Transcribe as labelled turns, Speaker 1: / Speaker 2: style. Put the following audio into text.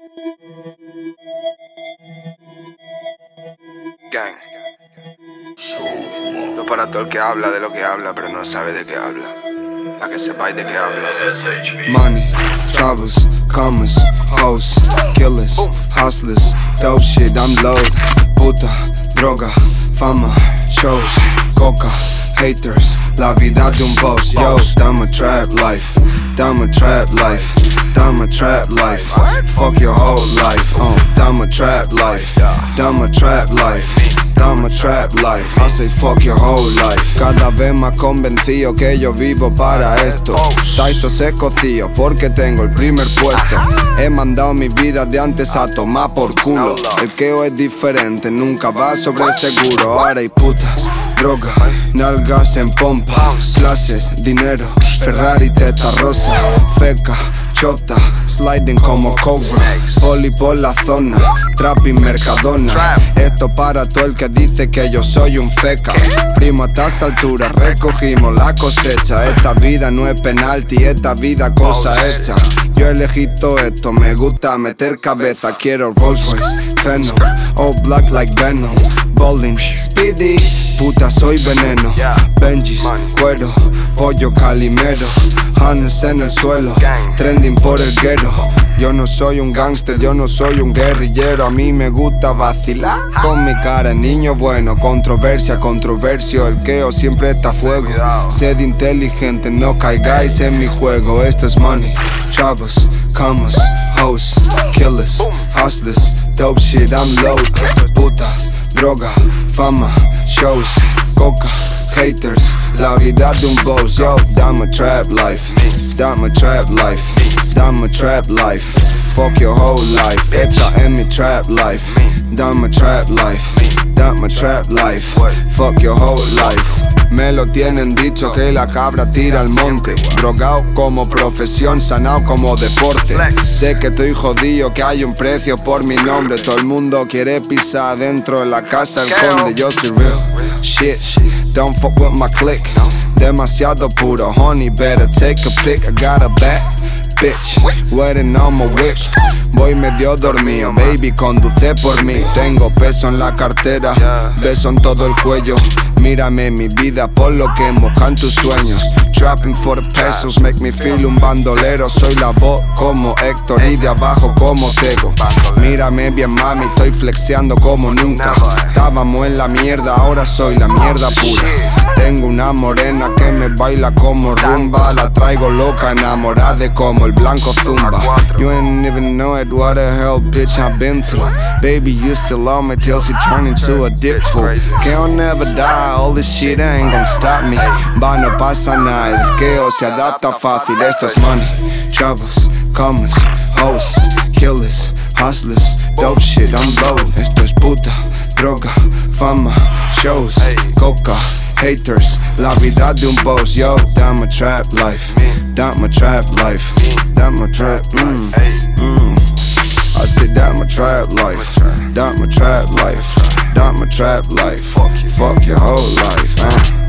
Speaker 1: Gang. Esto para todo el que habla de lo que habla, pero no sabe de qué habla. Para que sepáis de qué habla.
Speaker 2: Money, troubles, commas, hoes, killers, hustlers, dope shit, I'm low. Puta, droga, fama, shows, coca, haters, la vida de un boss. Yo, dame trap life, dame trap life, dame trap life. Fuck your whole life, dame trap life, dame trap life. Dame trap life, I say fuck your whole life. Cada vez más convencido que yo vivo para esto. Taito se cocío porque tengo el primer puesto. He mandado mi vida de antes a tomar por culo. El queo es diferente, nunca va sobre seguro. Ahora hay putas, droga, nalgas en pompa, clases, dinero, Ferrari, teta rosa, feca, chota, sliding como cobra, poli por la zona, trapping mercadona. Esto para todo el que dice que yo soy un feca. Primo, a estas alturas recogimos la cosecha. Esta vida no es penalti, esta vida cosa hecha. Yo elegí todo esto, me gusta meter cabeza. Quiero Rolls Royce, Venom, all black like Venom, bowling, speedy, puta soy veneno. Benjis, cuero, pollo calimero, Hannes en el suelo, trending por el guero. Yo no soy un gangster, yo no soy un guerrillero. A mí me gusta vacilar con mi cara, niño bueno. Controversia, controversio, el queo siempre está a fuego. Sed inteligente, no caigáis en mi juego. Esto es money, troubles, commas, hoes, killers, hustlers, dope shit, I'm low. Putas, droga, fama, shows, coca, haters, la vida de un boss. Yo, dame trap life, dame trap life, dame trap life. Fuck your whole life, esta es mi trap life. Dame trap life, dame trap life. Fuck your whole life. Me lo tienen dicho que la cabra tira al monte. Drogado como profesión, sanado como deporte. Sé que estoy jodido, que hay un precio por mi nombre. Todo el mundo quiere pisar dentro de la casa del conde. Yo soy real shit, don't fuck with my clique. Demasiado puro, honey, better take a pic. I got a bad bitch, waiting on my whip. Voy medio dormido, baby, conduce por mí. Tengo peso en la cartera, beso en todo el cuello. Mírame mi vida por lo que mojan tus sueños. Trapping for the pesos, make me feel un bandolero. Soy la voz como Héctor y de abajo como Tego. Mírame bien mami, estoy flexeando como nunca. Estábamos en la mierda, ahora soy la mierda pura. Tengo una morena que me baila como rumba. La traigo loca, enamorada de como el blanco zumba. You ain't even know it, what the hell bitch I've been through. Baby you still love me till she turn into a dick fool. Keo never die, all this shit ain't gonna stop me. Va, no pasa nada, el queo se adapta fácil. Esto es money, troubles, commas, hoes, killers, hustlers, dope shit, I'm low. Esto es puta, droga, fama, shows, coca, haters, la vida de un boss. Yo, dame trap life, dame trap life, dame trap, I said dame trap life, dame trap life, dame trap life. Fuck your whole life,